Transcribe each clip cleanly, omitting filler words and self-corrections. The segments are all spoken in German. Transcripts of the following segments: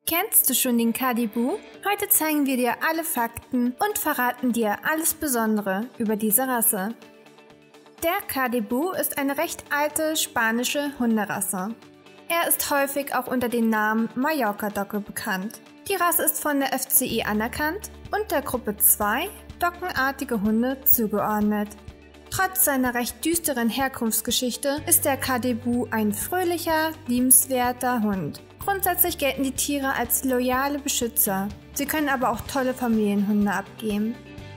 Kennst du schon den Caribou? Heute zeigen wir dir alle Fakten und verraten dir alles Besondere über diese Rasse. Der Caribou ist eine recht alte spanische Hunderasse. Er ist häufig auch unter dem Namen Mallorca-Dogge bekannt. Die Rasse ist von der FCI anerkannt und der Gruppe 2 Doggenartige Hunde zugeordnet. Trotz seiner recht düsteren Herkunftsgeschichte ist der Caribou ein fröhlicher, liebenswerter Hund. Grundsätzlich gelten die Tiere als loyale Beschützer. Sie können aber auch tolle Familienhunde abgeben.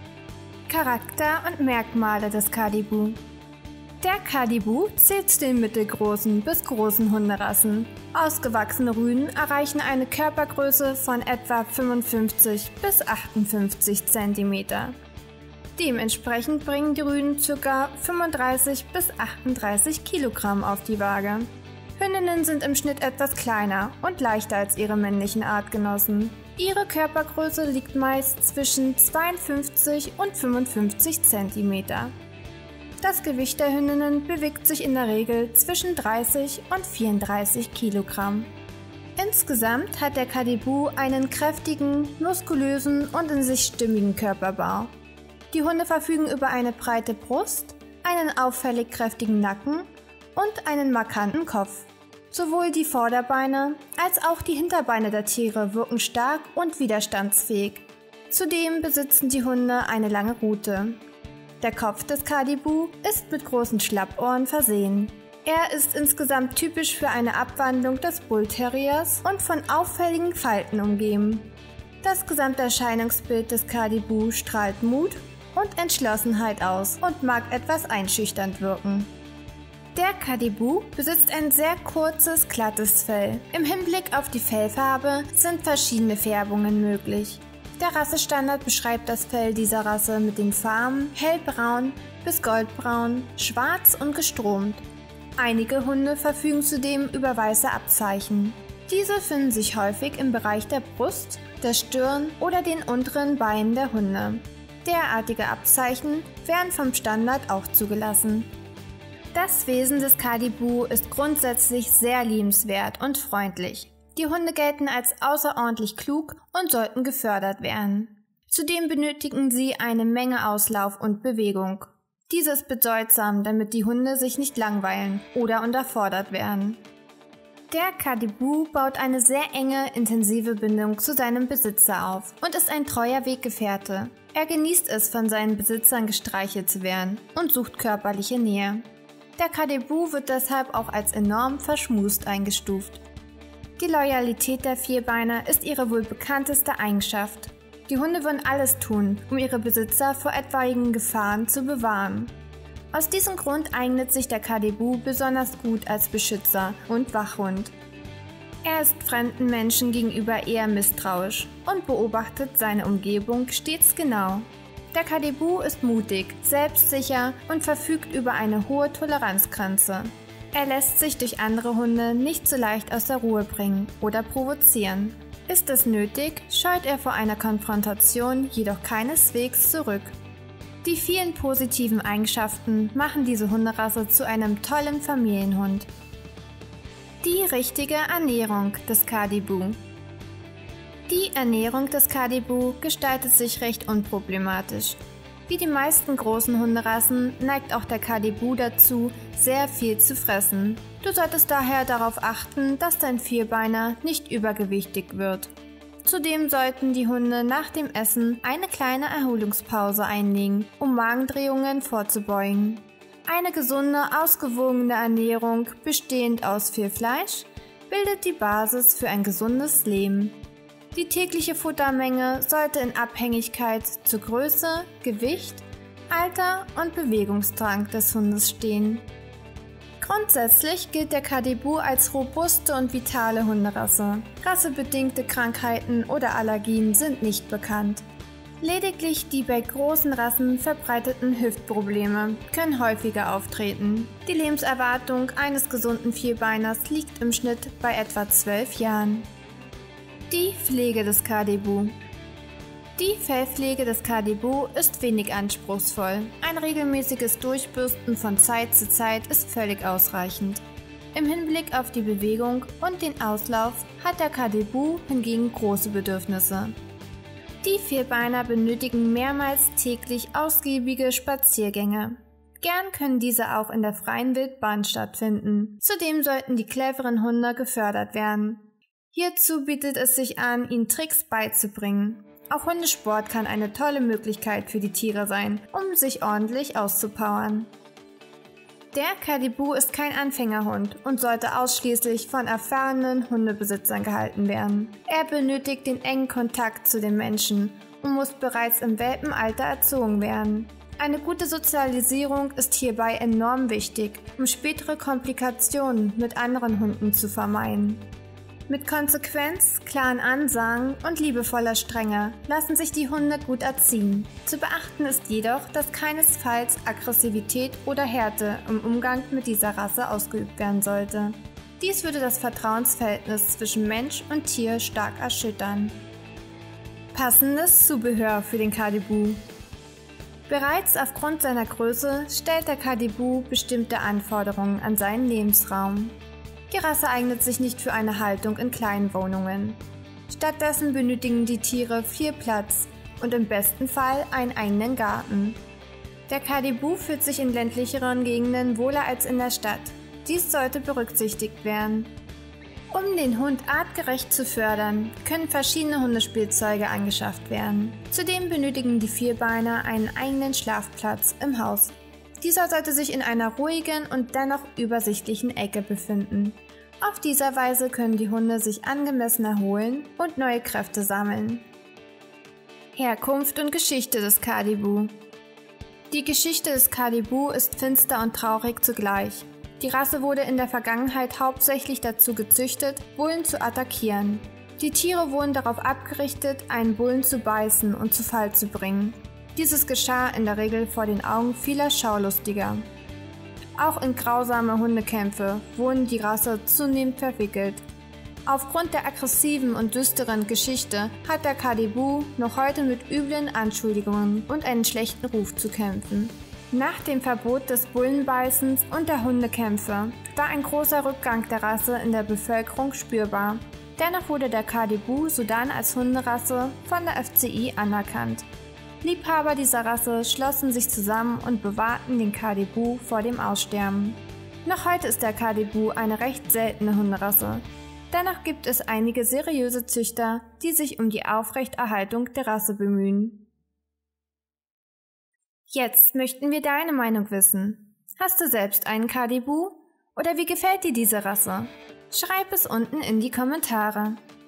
Charakter und Merkmale des Caribou. Der Caribou zählt zu den mittelgroßen bis großen Hunderassen. Ausgewachsene Rüden erreichen eine Körpergröße von etwa 55 bis 58 cm. Dementsprechend bringen die Rüden ca. 35 bis 38 Kilogramm auf die Waage. Hündinnen sind im Schnitt etwas kleiner und leichter als ihre männlichen Artgenossen. Ihre Körpergröße liegt meist zwischen 52 und 55 cm. Das Gewicht der Hündinnen bewegt sich in der Regel zwischen 30 und 34 Kilogramm. Insgesamt hat der Caribou einen kräftigen, muskulösen und in sich stimmigen Körperbau. Die Hunde verfügen über eine breite Brust, einen auffällig kräftigen Nacken und einen markanten Kopf. Sowohl die Vorderbeine als auch die Hinterbeine der Tiere wirken stark und widerstandsfähig. Zudem besitzen die Hunde eine lange Rute. Der Kopf des Caribou ist mit großen Schlappohren versehen. Er ist insgesamt typisch für eine Abwandlung des Bull Terriers und von auffälligen Falten umgeben. Das gesamte Erscheinungsbild des Caribou strahlt Mut und Entschlossenheit aus und mag etwas einschüchternd wirken. Der Caribou besitzt ein sehr kurzes, glattes Fell. Im Hinblick auf die Fellfarbe sind verschiedene Färbungen möglich. Der Rassestandard beschreibt das Fell dieser Rasse mit den Farben hellbraun bis goldbraun, schwarz und gestromt. Einige Hunde verfügen zudem über weiße Abzeichen. Diese finden sich häufig im Bereich der Brust, der Stirn oder den unteren Beinen der Hunde. Derartige Abzeichen werden vom Standard auch zugelassen. Das Wesen des Caribou ist grundsätzlich sehr liebenswert und freundlich. Die Hunde gelten als außerordentlich klug und sollten gefördert werden. Zudem benötigen sie eine Menge Auslauf und Bewegung. Dies ist bedeutsam, damit die Hunde sich nicht langweilen oder unterfordert werden. Der Caribou baut eine sehr enge, intensive Bindung zu seinem Besitzer auf und ist ein treuer Weggefährte. Er genießt es, von seinen Besitzern gestreichelt zu werden und sucht körperliche Nähe. Der Caribou wird deshalb auch als enorm verschmust eingestuft. Die Loyalität der Vierbeiner ist ihre wohl bekannteste Eigenschaft. Die Hunde würden alles tun, um ihre Besitzer vor etwaigen Gefahren zu bewahren. Aus diesem Grund eignet sich der Caribou besonders gut als Beschützer und Wachhund. Er ist fremden Menschen gegenüber eher misstrauisch und beobachtet seine Umgebung stets genau. Der Caribou ist mutig, selbstsicher und verfügt über eine hohe Toleranzgrenze. Er lässt sich durch andere Hunde nicht so leicht aus der Ruhe bringen oder provozieren. Ist es nötig, scheut er vor einer Konfrontation jedoch keineswegs zurück. Die vielen positiven Eigenschaften machen diese Hunderasse zu einem tollen Familienhund. Die richtige Ernährung des Caribou. Die Ernährung des Caribou gestaltet sich recht unproblematisch. Wie die meisten großen Hunderassen neigt auch der Caribou dazu, sehr viel zu fressen. Du solltest daher darauf achten, dass dein Vierbeiner nicht übergewichtig wird. Zudem sollten die Hunde nach dem Essen eine kleine Erholungspause einlegen, um Magendrehungen vorzubeugen. Eine gesunde, ausgewogene Ernährung, bestehend aus viel Fleisch, bildet die Basis für ein gesundes Leben. Die tägliche Futtermenge sollte in Abhängigkeit zur Größe, Gewicht, Alter und Bewegungsdrang des Hundes stehen. Grundsätzlich gilt der Caribou als robuste und vitale Hunderasse. Rassebedingte Krankheiten oder Allergien sind nicht bekannt. Lediglich die bei großen Rassen verbreiteten Hüftprobleme können häufiger auftreten. Die Lebenserwartung eines gesunden Vierbeiners liegt im Schnitt bei etwa 12 Jahren. Die Pflege des Caribou. Die Fellpflege des Caribou ist wenig anspruchsvoll. Ein regelmäßiges Durchbürsten von Zeit zu Zeit ist völlig ausreichend. Im Hinblick auf die Bewegung und den Auslauf hat der Caribou hingegen große Bedürfnisse. Die Vierbeiner benötigen mehrmals täglich ausgiebige Spaziergänge. Gern können diese auch in der freien Wildbahn stattfinden. Zudem sollten die cleveren Hunde gefördert werden. Hierzu bietet es sich an, ihnen Tricks beizubringen. Auch Hundesport kann eine tolle Möglichkeit für die Tiere sein, um sich ordentlich auszupowern. Der Caribou ist kein Anfängerhund und sollte ausschließlich von erfahrenen Hundebesitzern gehalten werden. Er benötigt den engen Kontakt zu den Menschen und muss bereits im Welpenalter erzogen werden. Eine gute Sozialisierung ist hierbei enorm wichtig, um spätere Komplikationen mit anderen Hunden zu vermeiden. Mit Konsequenz, klaren Ansagen und liebevoller Strenge lassen sich die Hunde gut erziehen. Zu beachten ist jedoch, dass keinesfalls Aggressivität oder Härte im Umgang mit dieser Rasse ausgeübt werden sollte. Dies würde das Vertrauensverhältnis zwischen Mensch und Tier stark erschüttern. Passendes Zubehör für den Caribou. Bereits aufgrund seiner Größe stellt der Caribou bestimmte Anforderungen an seinen Lebensraum. Die Rasse eignet sich nicht für eine Haltung in kleinen Wohnungen. Stattdessen benötigen die Tiere viel Platz und im besten Fall einen eigenen Garten. Der Caribou fühlt sich in ländlicheren Gegenden wohler als in der Stadt. Dies sollte berücksichtigt werden. Um den Hund artgerecht zu fördern, können verschiedene Hundespielzeuge angeschafft werden. Zudem benötigen die Vierbeiner einen eigenen Schlafplatz im Haus. Dieser sollte sich in einer ruhigen und dennoch übersichtlichen Ecke befinden. Auf dieser Weise können die Hunde sich angemessen erholen und neue Kräfte sammeln. Herkunft und Geschichte des Caribou. Die Geschichte des Caribou ist finster und traurig zugleich. Die Rasse wurde in der Vergangenheit hauptsächlich dazu gezüchtet, Bullen zu attackieren. Die Tiere wurden darauf abgerichtet, einen Bullen zu beißen und zu Fall zu bringen. Dieses geschah in der Regel vor den Augen vieler Schaulustiger. Auch in grausame Hundekämpfe wurden die Rasse zunehmend verwickelt. Aufgrund der aggressiven und düsteren Geschichte hat der Caribou noch heute mit üblen Anschuldigungen und einem schlechten Ruf zu kämpfen. Nach dem Verbot des Bullenbeißens und der Hundekämpfe war ein großer Rückgang der Rasse in der Bevölkerung spürbar. Dennoch wurde der Caribou sodann als Hunderasse von der FCI anerkannt. Liebhaber dieser Rasse schlossen sich zusammen und bewahrten den Caribou vor dem Aussterben. Noch heute ist der Caribou eine recht seltene Hunderasse. Dennoch gibt es einige seriöse Züchter, die sich um die Aufrechterhaltung der Rasse bemühen. Jetzt möchten wir deine Meinung wissen. Hast du selbst einen Caribou? Oder wie gefällt dir diese Rasse? Schreib es unten in die Kommentare.